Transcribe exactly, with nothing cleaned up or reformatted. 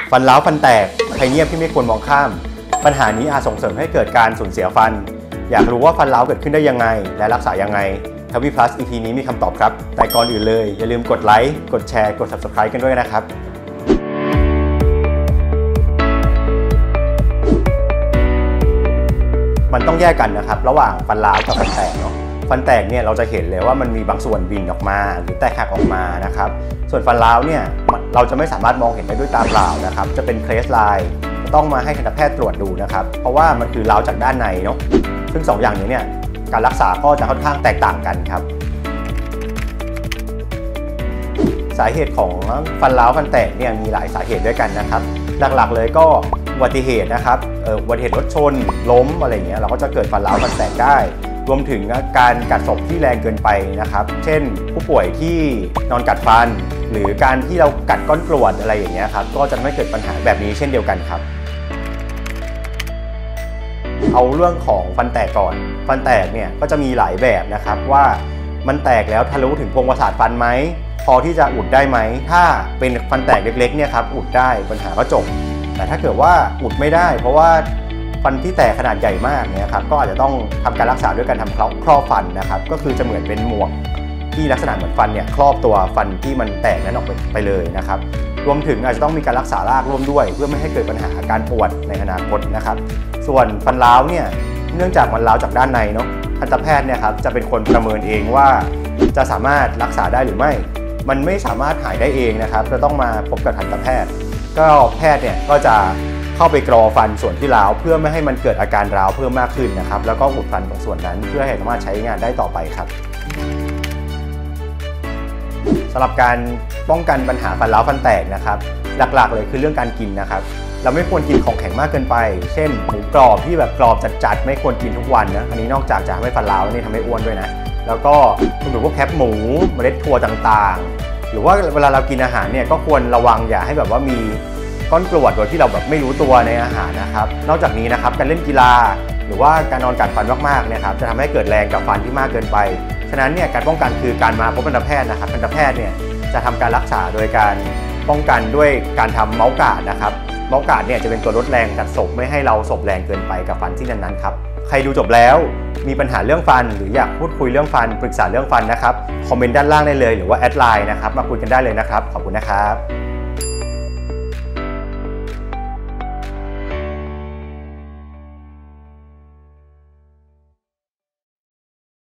ฟันร้าวฟันแตกใครเงียบที่ไม่ควรมองข้ามปัญหานี้อาจส่งเสริมให้เกิดการสูญเสียฟันอยากรู้ว่าฟันร้าวเกิดขึ้นได้ยังไงและรักษายังไงทวี plus อี พี นี้มีคำตอบครับแต่ก่อนอื่นเลยอย่าลืมกดไลค์กดแชร์กด ซับสไครบ์ กันด้วยนะครับมันต้องแยกกันนะครับระหว่างฟันร้าวกับฟันแตกเนาะฟันแตกเนี่ยเราจะเห็นเลยว่ามันมีบางส่วนบินออกมาหรือแตกหักออกมานะครับส่วนฟันร้าวเนี่ยเราจะไม่สามารถมองเห็นได้ด้วยตาเปล่านะครับจะเป็นเครสไลน์ต้องมาให้ทันตแพทย์ตรวจดูนะครับเพราะว่ามันคือร้าวจากด้านในเนาะซึ่งสองอย่างนี้เนี่ยการรักษาก็จะค่อนข้างแตกต่างกันครับสาเหตุของฟันร้าวฟันแตกเนี่ยมีหลายสาเหตุด้วยกันนะครับหลักๆเลยก็อุบัติเหตุนะครับอุบัติเหตุรถชนล้มอะไรเงี้ยเราก็จะเกิดฟันร้าวฟันแตกได้รวมถึงการกัดศพที่แรงเกินไปนะครับเช่นผู้ป่วยที่นอนกัดฟันหรือการที่เรากัดก้อนกรวดอะไรอย่างเงี้ยครับก็จะไม่เกิดปัญหาแบบนี้เช่นเดียวกันครับเอาเรื่องของฟันแตกก่อนฟันแตกเนี่ยก็จะมีหลายแบบนะครับว่ามันแตกแล้วทะลุถึงโพรงประสาทฟันไหมพอที่จะอุดได้ไหมถ้าเป็นฟันแตกเล็กๆเนี่ยครับอุดได้ปัญหาก็จบแต่ถ้าเกิดว่าอุดไม่ได้เพราะว่าฟันที่แตกขนาดใหญ่มากเนี่ยครับก็อาจจะต้องทำการรักษาด้วยการทำครอบฟันนะครับก็คือจะเหมือนเป็นหมวกที่ลักษณะเหมือนฟันเนี่ยครอบตัวฟันที่มันแตกนั้นออกไปเลยนะครับรวมถึงอาจจะต้องมีการรักษารากร่วมด้วยเพื่อไม่ให้เกิดปัญหาการปวดในอนาคตนะครับส่วนฟันร้าวเนี่ยเนื่องจากมันร้าวจากด้านในเนาะทันตแพทย์เนี่ยครับจะเป็นคนประเมินเองว่าจะสามารถรักษาได้หรือไม่มันไม่สามารถหายได้เองนะครับจะต้องมาพบกับทันตแพทย์ก็แพทย์เนี่ยก็จะเข้าไปกรอฟันส่วนที่ร้าวเพื่อไม่ให้มันเกิดอาการร้าวเพิ่มมากขึ้นนะครับแล้วก็อุดฟันตรงส่วนนั้นเพื่อให้สามารถใช้งานได้ต่อไปครับสำหรับการป้องกันปัญหาฟันร้าวฟันแตกนะครับหลักๆเลยคือเรื่องการกินนะครับเราไม่ควรกินของแข็งมากเกินไปเช่นหมูกรอบที่แบบกรอบจัดๆไม่ควรกินทุกวันนะอันนี้นอกจากจะทำให้ฟันร้าวนี่ทำให้อ้วนด้วยนะแล้วก็หรือพวกแคปหมูเมล็ดถั่วต่างๆหรือว่าเวลาเรากินอาหารเนี่ยก็ควรระวังอย่าให้แบบว่ามีก้อนกรวดโดยที่เราแบบไม่รู้ตัวในอาหารนะครับนอกจากนี้นะครับการเล่นกีฬาหรือว่าการนอนกัดฟันมากๆเนี่ยครับจะทำให้เกิดแรงกับฟันที่มากเกินไปฉะนั้นเนี่ยการป้องกันคือการมาพบทันตแพทย์นะครับทันตแพทย์เนี่ยจะทำการรักษาโดยการป้องกันด้วยการทำเมาส์การ์ดนะครับเมาส์การ์ดเนี่ยจะเป็นตัวลดแรงกัดศพไม่ให้เราศพแรงเกินไปกับฟันที่นั้นๆครับใครดูจบแล้วมีปัญหาเรื่องฟันหรืออยากพูดคุยเรื่องฟันปรึกษาเรื่องฟันนะครับคอมเมนต์ด้านล่างได้เลยหรือว่าแอดไลน์นะครับมาคุยกันได้เลยนะครับขอบคุณนะครับ